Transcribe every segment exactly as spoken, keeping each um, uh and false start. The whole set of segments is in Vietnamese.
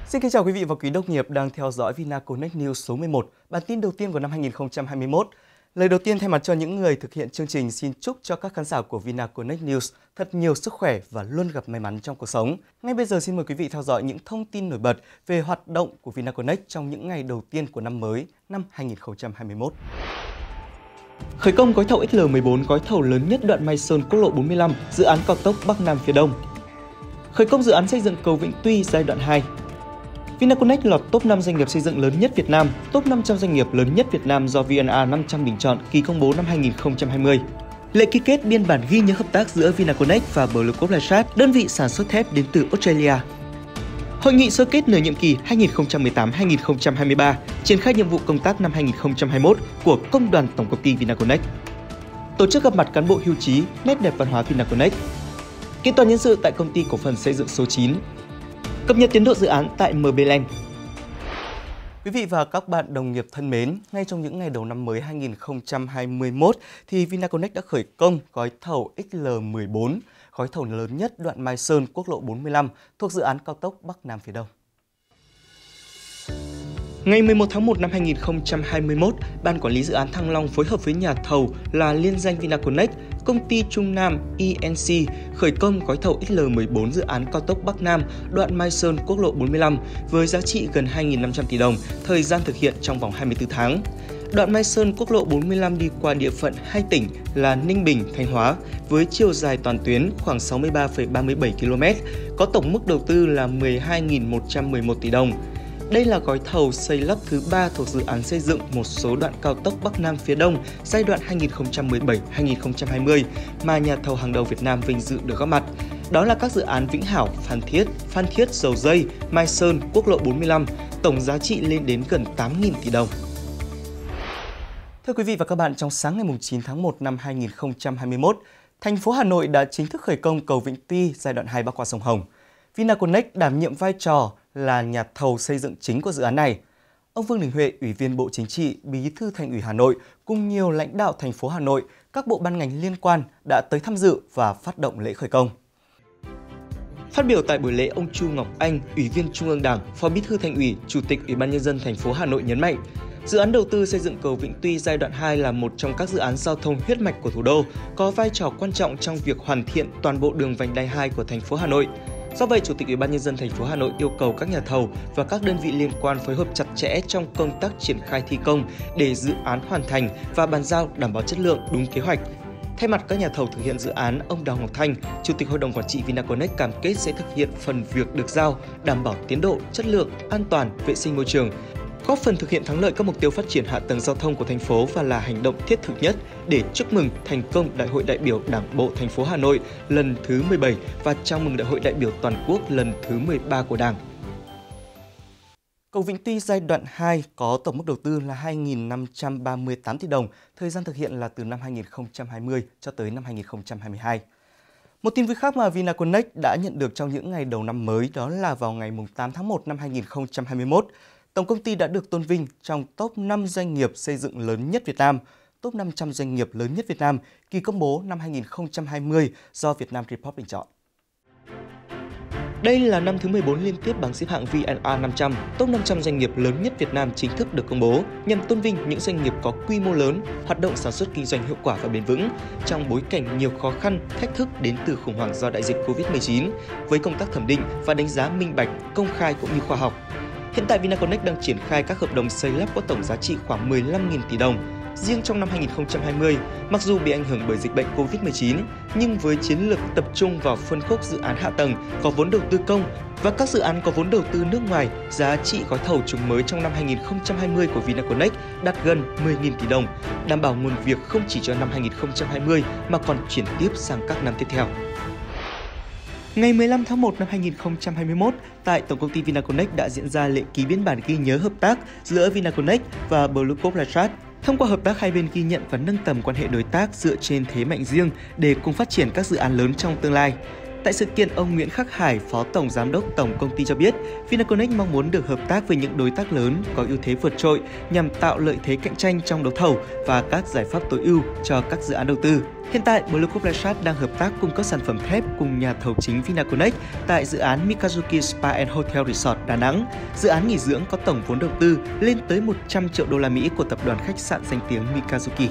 Xin kính chào quý vị và quý đồng nghiệp đang theo dõi Vinaconex News số mười một, bản tin đầu tiên của năm hai nghìn không trăm hai mươi mốt. Lời đầu tiên thay mặt cho những người thực hiện chương trình xin chúc cho các khán giả của Vinaconex News thật nhiều sức khỏe và luôn gặp may mắn trong cuộc sống. Ngay bây giờ xin mời quý vị theo dõi những thông tin nổi bật về hoạt động của Vinaconex trong những ngày đầu tiên của năm mới năm hai nghìn không trăm hai mươi mốt. Khởi công gói thầu X L mười bốn, gói thầu lớn nhất đoạn Mai Sơn quốc lộ bốn mươi lăm, dự án cao tốc Bắc Nam phía Đông. Khởi công dự án xây dựng cầu Vĩnh Tuy giai đoạn hai. Vinaconex lọt top năm doanh nghiệp xây dựng lớn nhất Việt Nam, top năm trăm doanh nghiệp lớn nhất Việt Nam do vê en a năm trăm bình chọn kỳ công bố năm hai nghìn không trăm hai mươi. Lễ ký kết biên bản ghi nhớ hợp tác giữa Vinaconex và Blue Coat Lasat, đơn vị sản xuất thép đến từ Australia. Hội nghị sơ kết nửa nhiệm kỳ hai nghìn không trăm mười tám đến hai nghìn không trăm hai mươi ba, triển khai nhiệm vụ công tác năm hai nghìn không trăm hai mươi mốt của Công đoàn Tổng công ty Vinaconex. Tổ chức gặp mặt cán bộ hưu trí, nét đẹp văn hóa Vinaconex. Kiện toàn nhân sự tại công ty cổ phần xây dựng số chín. Cập nhật tiến độ dự án tại em bê Land. Quý vị và các bạn đồng nghiệp thân mến, ngay trong những ngày đầu năm mới hai nghìn không trăm hai mươi mốt thì Vinaconex đã khởi công gói thầu X L mười bốn, gói thầu lớn nhất đoạn Mai Sơn quốc lộ bốn mươi lăm thuộc dự án cao tốc Bắc Nam phía Đông. Ngày mười một tháng một năm hai nghìn không trăm hai mươi mốt, Ban Quản lý Dự án Thăng Long phối hợp với nhà thầu là liên danh Vinaconex, công ty Trung Nam e en xê khởi công gói thầu X L mười bốn dự án cao tốc Bắc Nam đoạn Mai Sơn quốc lộ bốn mươi lăm với giá trị gần hai nghìn năm trăm tỷ đồng, thời gian thực hiện trong vòng hai mươi tư tháng. Đoạn Mai Sơn quốc lộ bốn mươi lăm đi qua địa phận hai tỉnh là Ninh Bình, Thanh Hóa với chiều dài toàn tuyến khoảng sáu mươi ba phẩy ba mươi bảy ki lô mét, có tổng mức đầu tư là mười hai nghìn một trăm mười một tỷ đồng. Đây là gói thầu xây lắp thứ ba thuộc dự án xây dựng một số đoạn cao tốc Bắc Nam phía Đông giai đoạn hai nghìn không trăm mười bảy đến hai nghìn không trăm hai mươi mà nhà thầu hàng đầu Việt Nam vinh dự được góp mặt. Đó là các dự án Vĩnh Hảo, Phan Thiết, Phan Thiết Dầu Dây, Mai Sơn, quốc lộ bốn mươi lăm, tổng giá trị lên đến gần tám nghìn tỷ đồng. Thưa quý vị và các bạn, trong sáng ngày chín tháng một năm hai nghìn không trăm hai mươi mốt, thành phố Hà Nội đã chính thức khởi công cầu Vĩnh Tuy giai đoạn hai bắc qua sông Hồng. Vinaconex đảm nhiệm vai trò là nhà thầu xây dựng chính của dự án này. Ông Vương Đình Huệ, Ủy viên Bộ Chính trị, Bí thư Thành ủy Hà Nội cùng nhiều lãnh đạo thành phố Hà Nội, các bộ ban ngành liên quan đã tới tham dự và phát động lễ khởi công. Phát biểu tại buổi lễ, ông Chu Ngọc Anh, Ủy viên Trung ương Đảng, Phó Bí thư Thành ủy, Chủ tịch Ủy ban nhân dân thành phố Hà Nội nhấn mạnh, dự án đầu tư xây dựng cầu Vĩnh Tuy giai đoạn hai là một trong các dự án giao thông huyết mạch của thủ đô, có vai trò quan trọng trong việc hoàn thiện toàn bộ đường vành đai hai của thành phố Hà Nội. Do vậy, Chủ tịch Ủy ban nhân dân thành phố Hà Nội yêu cầu các nhà thầu và các đơn vị liên quan phối hợp chặt chẽ trong công tác triển khai thi công để dự án hoàn thành và bàn giao đảm bảo chất lượng đúng kế hoạch. Thay mặt các nhà thầu thực hiện dự án, ông Đào Ngọc Thanh, Chủ tịch Hội đồng Quản trị Vinaconex cam kết sẽ thực hiện phần việc được giao, đảm bảo tiến độ, chất lượng, an toàn, vệ sinh môi trường, góp phần thực hiện thắng lợi các mục tiêu phát triển hạ tầng giao thông của thành phố và là hành động thiết thực nhất để chúc mừng thành công Đại hội đại biểu Đảng bộ thành phố Hà Nội lần thứ mười bảy và chào mừng Đại hội đại biểu toàn quốc lần thứ mười ba của Đảng. Cầu Vĩnh Tuy giai đoạn hai có tổng mức đầu tư là hai nghìn năm trăm ba mươi tám tỷ đồng, thời gian thực hiện là từ năm hai nghìn không trăm hai mươi cho tới năm hai nghìn không trăm hai mươi hai. Một tin vui khác mà Vinaconex đã nhận được trong những ngày đầu năm mới đó là vào ngày tám tháng một năm hai nghìn không trăm hai mươi mốt, Tổng công ty đã được tôn vinh trong top năm doanh nghiệp xây dựng lớn nhất Việt Nam, top năm trăm doanh nghiệp lớn nhất Việt Nam, kỳ công bố năm hai nghìn không trăm hai mươi do Vietnam Report bình chọn. Đây là năm thứ mười bốn liên tiếp bảng xếp hạng vê en a năm trăm, top năm trăm doanh nghiệp lớn nhất Việt Nam chính thức được công bố, nhằm tôn vinh những doanh nghiệp có quy mô lớn, hoạt động sản xuất kinh doanh hiệu quả và bền vững, trong bối cảnh nhiều khó khăn, thách thức đến từ khủng hoảng do đại dịch Covid mười chín, với công tác thẩm định và đánh giá minh bạch, công khai cũng như khoa học. Hiện tại Vinaconex đang triển khai các hợp đồng xây lắp có tổng giá trị khoảng mười lăm nghìn tỷ đồng. Riêng trong năm hai nghìn không trăm hai mươi, mặc dù bị ảnh hưởng bởi dịch bệnh Covid mười chín, nhưng với chiến lược tập trung vào phân khúc dự án hạ tầng có vốn đầu tư công và các dự án có vốn đầu tư nước ngoài, giá trị gói thầu trúng mới trong năm hai nghìn không trăm hai mươi của Vinaconex đạt gần mười nghìn tỷ đồng, đảm bảo nguồn việc không chỉ cho năm hai nghìn không trăm hai mươi mà còn chuyển tiếp sang các năm tiếp theo. Ngày mười lăm tháng một năm hai nghìn không trăm hai mươi mốt, tại Tổng công ty Vinaconex đã diễn ra lễ ký biên bản ghi nhớ hợp tác giữa Vinaconex và Blue Coat Lasat. Thông qua hợp tác, hai bên ghi nhận và nâng tầm quan hệ đối tác dựa trên thế mạnh riêng để cùng phát triển các dự án lớn trong tương lai. Tại sự kiện, ông Nguyễn Khắc Hải, Phó Tổng Giám đốc Tổng Công ty cho biết, Vinaconex mong muốn được hợp tác với những đối tác lớn có ưu thế vượt trội nhằm tạo lợi thế cạnh tranh trong đấu thầu và các giải pháp tối ưu cho các dự án đầu tư. Hiện tại, Blue Corporation đang hợp tác cung cấp sản phẩm thép cùng nhà thầu chính Vinaconex tại dự án Mikazuki Spa and Hotel Resort Đà Nẵng. Dự án nghỉ dưỡng có tổng vốn đầu tư lên tới một trăm triệu đô la Mỹ của tập đoàn khách sạn danh tiếng Mikazuki.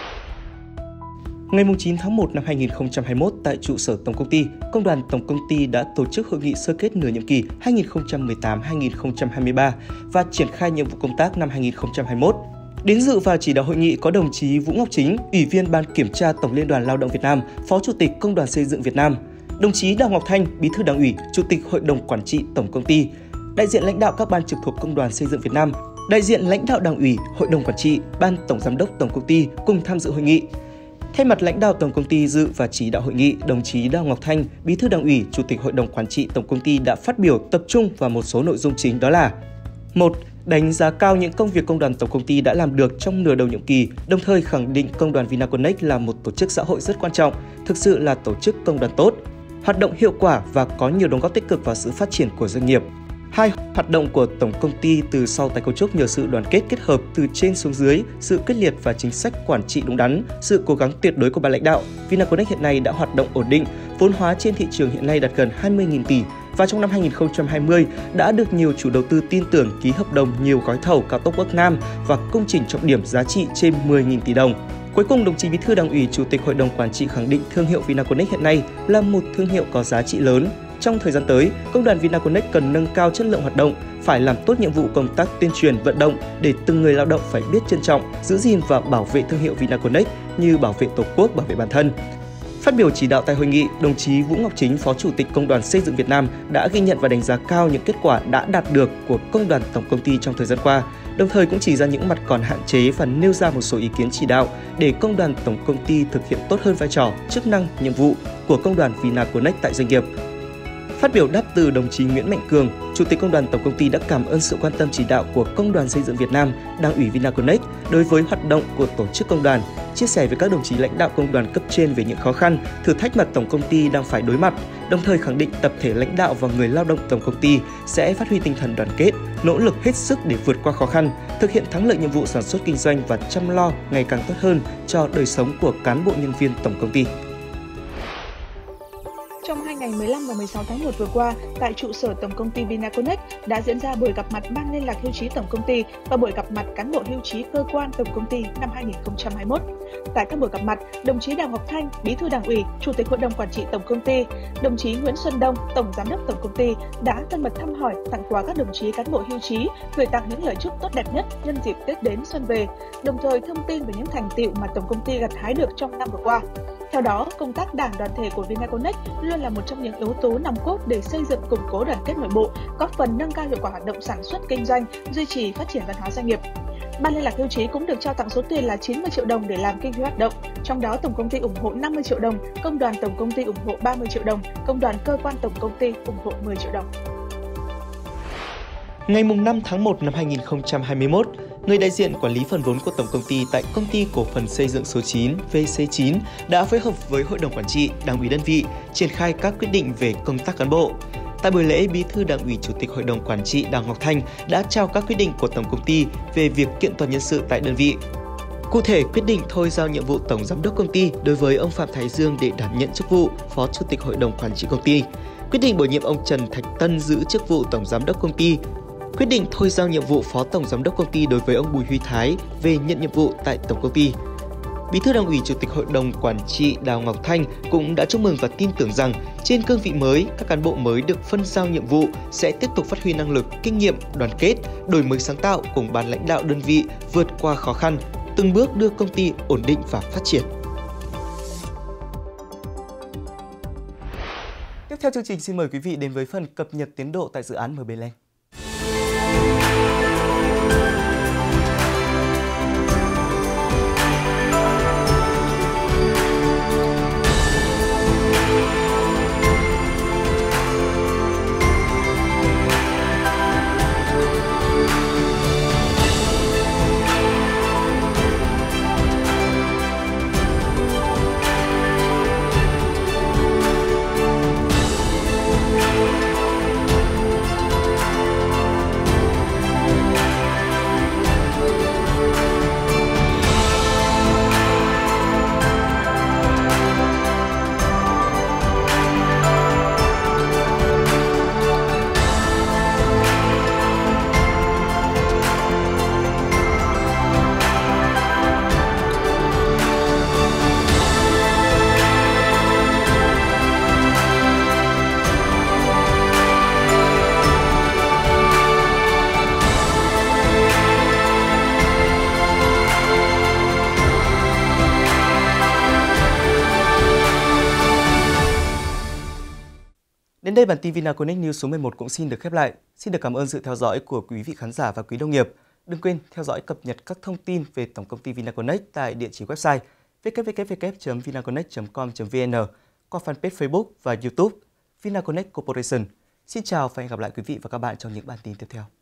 Ngày chín tháng một năm hai nghìn không trăm hai mươi mốt, tại trụ sở Tổng Công ty, Công đoàn Tổng Công ty đã tổ chức hội nghị sơ kết nửa nhiệm kỳ hai nghìn không trăm mười tám đến hai nghìn không trăm hai mươi ba và triển khai nhiệm vụ công tác năm hai nghìn không trăm hai mươi mốt. Đến dự và chỉ đạo hội nghị có đồng chí Vũ Ngọc Chính, Ủy viên Ban Kiểm tra Tổng Liên đoàn Lao động Việt Nam, Phó Chủ tịch Công đoàn Xây dựng Việt Nam, đồng chí Đào Ngọc Thanh, Bí thư Đảng ủy, Chủ tịch Hội đồng Quản trị Tổng Công ty, đại diện lãnh đạo các ban trực thuộc Công đoàn Xây dựng Việt Nam, đại diện lãnh đạo Đảng ủy, Hội đồng Quản trị, Ban Tổng Giám đốc Tổng Công ty cùng tham dự hội nghị. Thay mặt lãnh đạo Tổng Công ty dự và chỉ đạo hội nghị, đồng chí Đào Ngọc Thanh, Bí thư Đảng ủy, Chủ tịch Hội đồng Quản trị Tổng Công ty đã phát biểu tập trung vào một số nội dung chính, đó là: một. Đánh giá cao những công việc Công đoàn Tổng Công ty đã làm được trong nửa đầu nhiệm kỳ, đồng thời khẳng định Công đoàn Vinaconex là một tổ chức xã hội rất quan trọng, thực sự là tổ chức công đoàn tốt, hoạt động hiệu quả và có nhiều đóng góp tích cực vào sự phát triển của doanh nghiệp. hai. Hoạt động của Tổng Công ty từ sau tái cấu trúc nhờ sự đoàn kết kết hợp từ trên xuống dưới, sự quyết liệt và chính sách quản trị đúng đắn, sự cố gắng tuyệt đối của ban lãnh đạo. Vinaconex hiện nay đã hoạt động ổn định, vốn hóa trên thị trường hiện nay đạt gần hai mươi nghìn tỷ và trong năm hai nghìn không trăm hai mươi đã được nhiều chủ đầu tư tin tưởng ký hợp đồng nhiều gói thầu cao tốc Bắc Nam và công trình trọng điểm giá trị trên mười nghìn tỷ đồng. Cuối cùng, đồng chí Bí thư Đảng ủy, Chủ tịch Hội đồng Quản trị khẳng định thương hiệu Vinaconex hiện nay là một thương hiệu có giá trị lớn. Trong thời gian tới, Công đoàn Vinaconex cần nâng cao chất lượng hoạt động, phải làm tốt nhiệm vụ công tác tuyên truyền vận động để từng người lao động phải biết trân trọng, giữ gìn và bảo vệ thương hiệu Vinaconex như bảo vệ Tổ quốc, bảo vệ bản thân. Phát biểu chỉ đạo tại hội nghị, đồng chí Vũ Ngọc Chính, Phó Chủ tịch Công đoàn Xây dựng Việt Nam đã ghi nhận và đánh giá cao những kết quả đã đạt được của Công đoàn Tổng Công ty trong thời gian qua, đồng thời cũng chỉ ra những mặt còn hạn chế và nêu ra một số ý kiến chỉ đạo để Công đoàn Tổng Công ty thực hiện tốt hơn vai trò, chức năng, nhiệm vụ của Công đoàn Vinaconex tại doanh nghiệp. Phát biểu đáp từ đồng chí Nguyễn Mạnh Cường, Chủ tịch Công đoàn Tổng Công ty đã cảm ơn sự quan tâm chỉ đạo của Công đoàn Xây dựng Việt Nam, Đảng ủy Vinaconex đối với hoạt động của tổ chức công đoàn, chia sẻ với các đồng chí lãnh đạo công đoàn cấp trên về những khó khăn, thử thách mà Tổng Công ty đang phải đối mặt, đồng thời khẳng định tập thể lãnh đạo và người lao động Tổng Công ty sẽ phát huy tinh thần đoàn kết, nỗ lực hết sức để vượt qua khó khăn, thực hiện thắng lợi nhiệm vụ sản xuất kinh doanh và chăm lo ngày càng tốt hơn cho đời sống của cán bộ nhân viên Tổng Công ty. Trong hai ngày mười lăm và mười sáu tháng một vừa qua, tại trụ sở Tổng Công ty Vinaconex đã diễn ra buổi gặp mặt Ban Liên lạc Hưu trí Tổng Công ty và buổi gặp mặt cán bộ hưu trí cơ quan Tổng Công ty năm hai nghìn không trăm hai mươi mốt. Tại các buổi gặp mặt, đồng chí Đào Ngọc Thanh, Bí thư Đảng ủy, Chủ tịch Hội đồng Quản trị Tổng Công ty, đồng chí Nguyễn Xuân Đông, Tổng Giám đốc Tổng Công ty đã thân mật thăm hỏi, tặng quà các đồng chí cán bộ hưu trí, gửi tặng những lời chúc tốt đẹp nhất nhân dịp Tết đến xuân về, đồng thời thông tin về những thành tựu mà Tổng Công ty gặt hái được trong năm vừa qua. Theo đó, công tác đảng đoàn thể của Vinaconex luôn là một trong những yếu tố nòng cốt để xây dựng củng cố đoàn kết nội bộ, góp phần nâng cao hiệu quả hoạt động sản xuất kinh doanh, duy trì phát triển văn hóa doanh nghiệp. Ban Liên lạc Hưu trí cũng được trao tặng số tiền là chín mươi triệu đồng để làm kinh phí hoạt động, trong đó Tổng Công ty ủng hộ năm mươi triệu đồng, Công đoàn Tổng Công ty ủng hộ ba mươi triệu đồng, Công đoàn cơ quan Tổng Công ty ủng hộ mười triệu đồng. Ngày năm tháng một năm hai nghìn không trăm hai mươi mốt, người đại diện quản lý phần vốn của Tổng Công ty tại Công ty Cổ phần Xây dựng số chín V C chín đã phối hợp với Hội đồng Quản trị, Đảng ủy đơn vị triển khai các quyết định về công tác cán bộ. Tại buổi lễ, Bí thư Đảng ủy, Chủ tịch Hội đồng Quản trị Đào Ngọc Thanh đã trao các quyết định của Tổng Công ty về việc kiện toàn nhân sự tại đơn vị. Cụ thể, quyết định thôi giao nhiệm vụ Tổng Giám đốc Công ty đối với ông Phạm Thái Dương để đảm nhận chức vụ Phó Chủ tịch Hội đồng Quản trị Công ty. Quyết định bổ nhiệm ông Trần Thạch Tân giữ chức vụ Tổng Giám đốc Công ty. Quyết định thôi giao nhiệm vụ Phó Tổng Giám đốc Công ty đối với ông Bùi Huy Thái về nhận nhiệm vụ tại Tổng Công ty. Bí thư Đảng ủy, Chủ tịch Hội đồng Quản trị Đào Ngọc Thanh cũng đã chúc mừng và tin tưởng rằng trên cương vị mới, các cán bộ mới được phân giao nhiệm vụ sẽ tiếp tục phát huy năng lực, kinh nghiệm, đoàn kết, đổi mới sáng tạo cùng ban lãnh đạo đơn vị vượt qua khó khăn, từng bước đưa công ty ổn định và phát triển. Tiếp theo chương trình, xin mời quý vị đến với phần cập nhật tiến độ tại dự án em bê Land. đây bản tin Vinaconex News số mười một cũng xin được khép lại. Xin được cảm ơn sự theo dõi của quý vị khán giả và quý đồng nghiệp. Đừng quên theo dõi cập nhật các thông tin về tổng công ty Vinaconex tại địa chỉ website w w w chấm vinaconex chấm com chấm v n, qua fanpage Facebook và YouTube Vinaconex Corporation. Xin chào và hẹn gặp lại quý vị và các bạn trong những bản tin tiếp theo.